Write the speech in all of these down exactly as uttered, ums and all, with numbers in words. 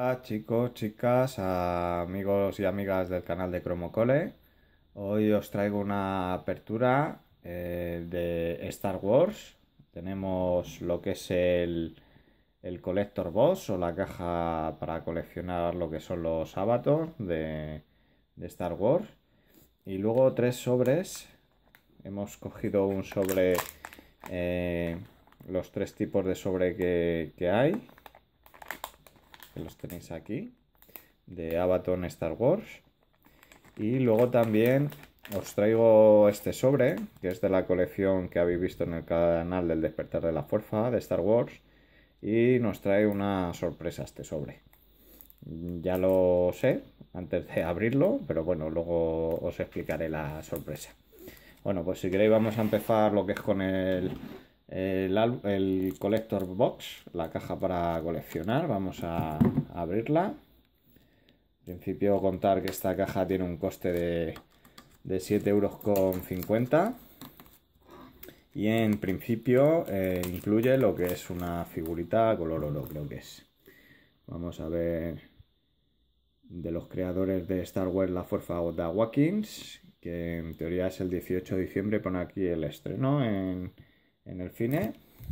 Hola chicos, chicas, amigos y amigas del canal de Cromocole. Hoy os traigo una apertura eh, de Star Wars. Tenemos lo que es el, el Collector Box o la caja para coleccionar lo que son los Avatar de, de Star Wars. Y luego tres sobres. Hemos cogido un sobre, eh, los tres tipos de sobre que, que hay. Que los tenéis aquí, de Avatar Star Wars. Y luego también os traigo este sobre, que es de la colección que habéis visto en el canal del Despertar de la Fuerza de Star Wars. Y nos trae una sorpresa este sobre. Ya lo sé antes de abrirlo, pero bueno, luego os explicaré la sorpresa. Bueno, pues si queréis vamos a empezar lo que es con el, el, el Collector Box, la caja para coleccionar. Vamos a, a abrirla. En principio contar que esta caja tiene un coste de, de siete euros con cincuenta. Y en principio eh, incluye lo que es una figurita color oro, creo que es. Vamos a ver, de los creadores de Star Wars La Fuerza of the Awakens, que en teoría es el dieciocho de diciembre, pone aquí el estreno en, en el cine.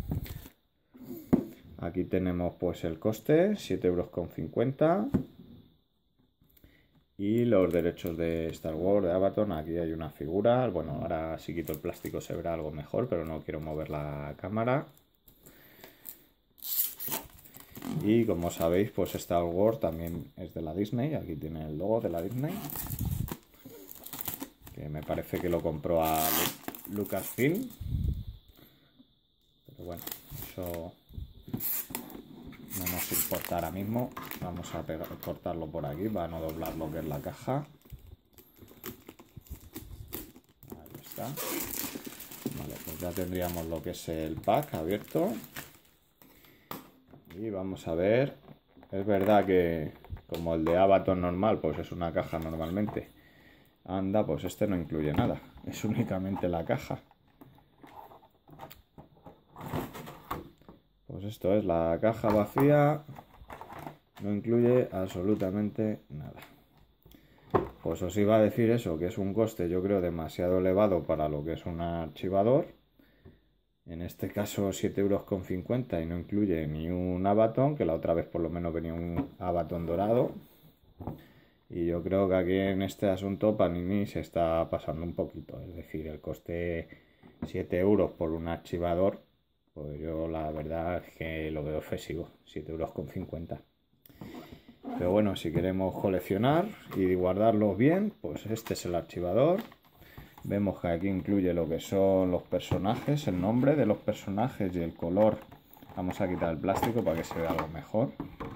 Aquí tenemos pues el coste, siete euros con cincuenta. Y los derechos de Star Wars, de Avatar. Aquí hay una figura. Bueno, ahora si quito el plástico se verá algo mejor, pero no quiero mover la cámara. Y como sabéis, pues Star Wars también es de la Disney. Aquí tiene el logo de la Disney, que me parece que lo compró a Lucasfilm. Pero bueno, eso no nos importa ahora mismo. Vamos a pegar, cortarlo por aquí para no doblar lo que es la caja. Ahí está. Vale, pues ya tendríamos lo que es el pack abierto. Y vamos a ver. Es verdad que como el de Avatar normal, pues es una caja normalmente. Anda, pues este no incluye nada. Es únicamente la caja. Pues esto es la caja vacía. No incluye absolutamente nada. Pues os iba a decir eso, que es un coste yo creo demasiado elevado para lo que es un archivador. En este caso siete euros con cincuenta y no incluye ni un Avatar, que la otra vez por lo menos venía un Avatar dorado. Y yo creo que aquí en este asunto Panini se está pasando un poquito. Es decir, el coste siete euros por un archivador, pues yo la verdad es que lo veo excesivo, siete euros con cincuenta. Pero bueno, si queremos coleccionar y guardarlos bien, pues este es el archivador. Vemos que aquí incluye lo que son los personajes, el nombre de los personajes y el color. Vamos a quitar el plástico para que se vea algo mejor.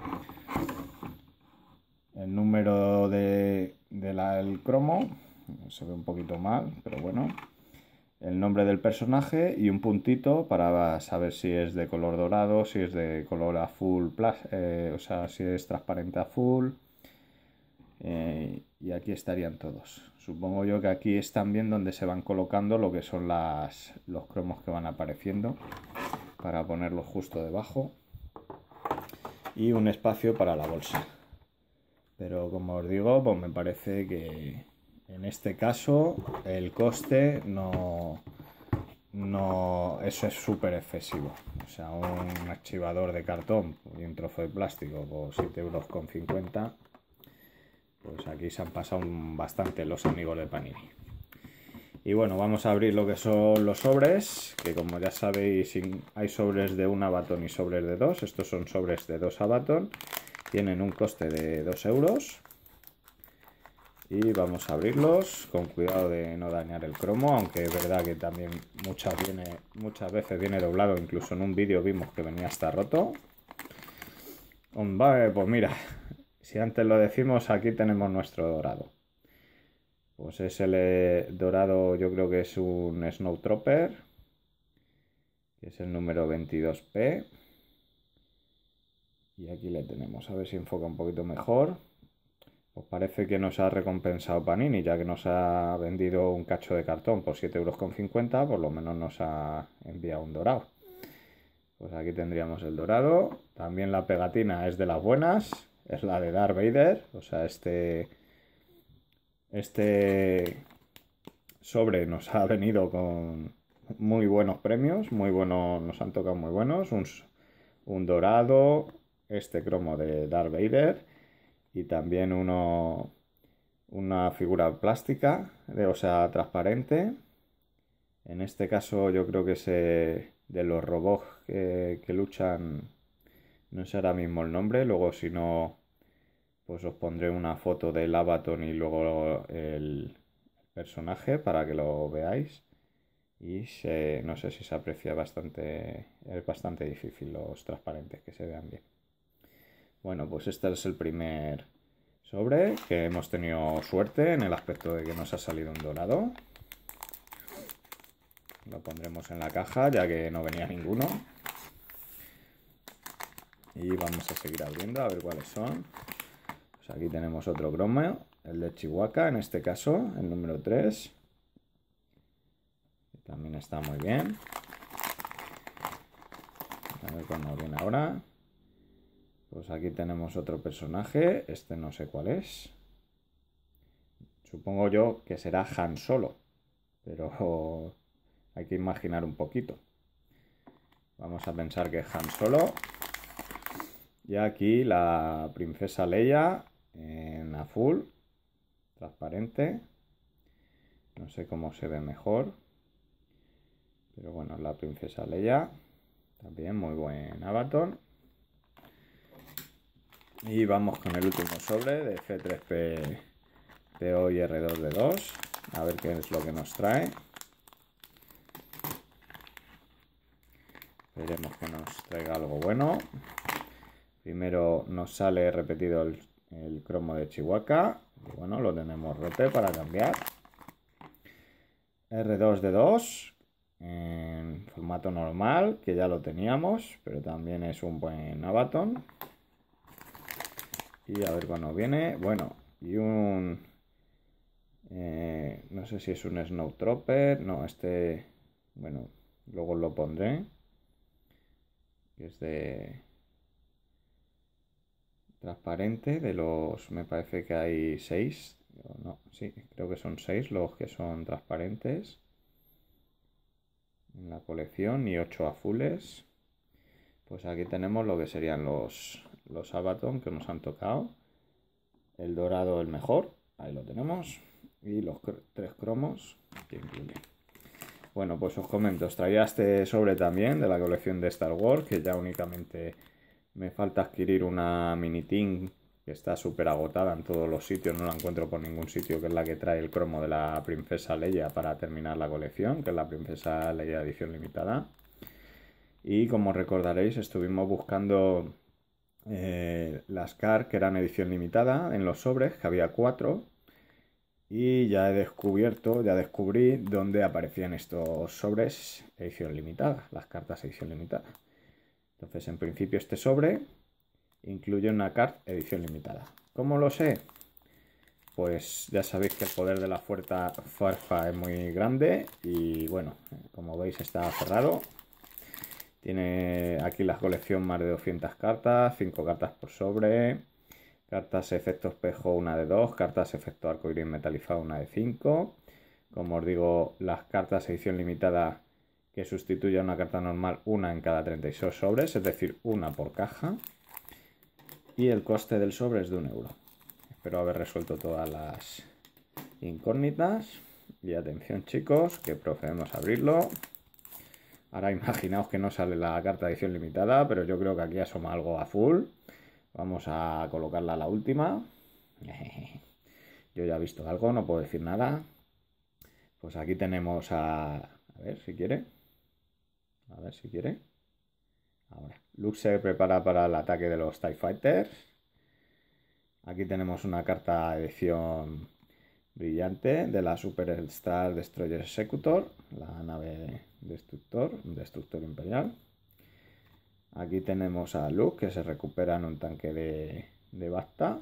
El número de, de la, el cromo, se ve un poquito mal, pero bueno. El nombre del personaje y un puntito para saber si es de color dorado, si es de color azul, eh, o sea, si es transparente azul. Eh, y aquí estarían todos. Supongo yo que aquí es también donde se van colocando lo que son las, los cromos que van apareciendo, para ponerlos justo debajo. Y un espacio para la bolsa. Pero como os digo, pues me parece que en este caso el coste no, no eso es súper excesivo. O sea, un archivador de cartón y un trozo de plástico por siete euros con cincuenta. Pues aquí se han pasado bastante los amigos de Panini. Y bueno, vamos a abrir lo que son los sobres, que como ya sabéis hay sobres de un Avatar y sobres de dos. Estos son sobres de dos Avatar. Tienen un coste de dos euros. Y vamos a abrirlos con cuidado de no dañar el cromo, aunque es verdad que también muchas, viene, muchas veces viene doblado. Incluso en un vídeo vimos que venía hasta roto. Vale, pues mira, si antes lo decimos, aquí tenemos nuestro dorado. Pues es el eh, dorado, yo creo que es un Snowtrooper, que es el número veintidós P. Y aquí le tenemos, a ver si enfoca un poquito mejor. Pues parece que nos ha recompensado Panini, ya que nos ha vendido un cacho de cartón por siete euros con cincuenta, por lo menos nos ha enviado un dorado. Pues aquí tendríamos el dorado. También la pegatina es de las buenas. es la de Darth Vader. O sea, este, este sobre nos ha venido con muy buenos premios, muy buenos, nos han tocado muy buenos. Un, un dorado, este cromo de Darth Vader y también uno, una figura plástica, de, o sea, transparente. En este caso yo creo que es eh, de los robots que, que luchan, no sé ahora mismo el nombre, luego si no, pues os pondré una foto del Abaton y luego el personaje para que lo veáis. Y se, no sé si se aprecia bastante, es bastante difícil los transparentes que se vean bien. Bueno, pues este es el primer sobre, que hemos tenido suerte en el aspecto de que nos ha salido un dorado. Lo pondremos en la caja ya que no venía ninguno. Y vamos a seguir abriendo a ver cuáles son. Pues aquí tenemos otro cromo, el de Chihuahua, en este caso, el número tres. También está muy bien. A ver cuándo viene ahora. Pues aquí tenemos otro personaje. Este no sé cuál es. Supongo yo que será Han Solo. Pero hay que imaginar un poquito. Vamos a pensar que es Han Solo. Y aquí la princesa Leia en azul. Transparente. No sé cómo se ve mejor. Pero bueno, la princesa Leia. También muy buen Abaton. Y vamos con el último sobre de C tres P T O y R dos D dos. A ver qué es lo que nos trae. Esperemos que nos traiga algo bueno. Primero nos sale repetido el, el cromo de Chihuahua. Y bueno, lo tenemos roto para cambiar. R dos D dos. En formato normal, que ya lo teníamos, pero también es un buen Abaton. Y a ver cuándo viene. Bueno, y un... Eh, no sé si es un Snowtrooper. No, este... Bueno, luego lo pondré. Que es de... transparente. De los... Me parece que hay seis. No, sí, creo que son seis los que son transparentes en la colección y ocho azules. Pues aquí tenemos lo que serían los, los Abaton que nos han tocado. El dorado el mejor, ahí lo tenemos. Y los cr tres cromos que incluye. Bueno, pues os comento, os traía este sobre también de la colección de Star Wars, que ya únicamente me falta adquirir una mini tin que está súper agotada en todos los sitios, no la encuentro por ningún sitio, que es la que trae el cromo de la princesa Leia para terminar la colección, que es la princesa Leia edición limitada. Y como recordaréis, estuvimos buscando eh, las Car que eran edición limitada en los sobres, que había cuatro. Y ya he descubierto, ya descubrí dónde aparecían estos sobres edición limitada, las cartas edición limitada. Entonces, en principio, este sobre incluye una carta edición limitada. ¿Cómo lo sé? Pues ya sabéis que el poder de la fuerza fuerza es muy grande y bueno, como veis está cerrado. Tiene aquí la colección más de doscientas cartas, cinco cartas por sobre, cartas efecto espejo una de dos, cartas efecto arcoíris metalizado una de cinco. Como os digo, las cartas edición limitada que sustituye a una carta normal, una en cada treinta y seis sobres, es decir, una por caja. Y el coste del sobre es de un euro. Espero haber resuelto todas las incógnitas. Y atención chicos, que procedemos a abrirlo. Ahora imaginaos que no sale la carta de edición limitada, pero yo creo que aquí asoma algo azul. Vamos a colocarla a la última. Yo ya he visto algo, no puedo decir nada. Pues aquí tenemos a... A ver si quiere. A ver si quiere. Ahora. Luke se prepara para el ataque de los TIE Fighters. Aquí tenemos una carta edición brillante de la Super Star Destroyer Executor, la nave destructor, un destructor imperial. Aquí tenemos a Luke que se recupera en un tanque de, de Bacta.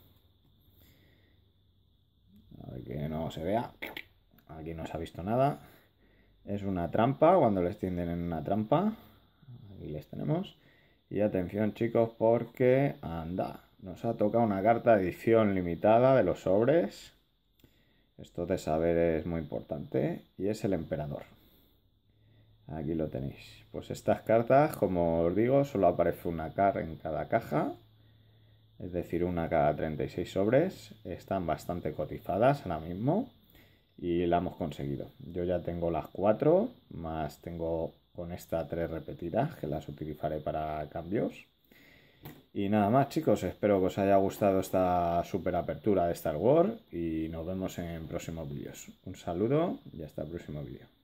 A ver que no se vea. Aquí no se ha visto nada. Es una trampa, cuando les tienden en una trampa. Aquí les tenemos. Y atención chicos porque anda, nos ha tocado una carta de edición limitada de los sobres. Esto de saber es muy importante. Y es el emperador. Aquí lo tenéis. Pues estas cartas, como os digo, solo aparece una carta en cada caja. Es decir, una cada treinta y seis sobres. Están bastante cotizadas ahora mismo. Y la hemos conseguido. Yo ya tengo las cuatro. Más tengo con esta tres repetidas, que las utilizaré para cambios. Y nada más, chicos, espero que os haya gustado esta super apertura de Star Wars y nos vemos en próximos vídeos. Un saludo y hasta el próximo vídeo.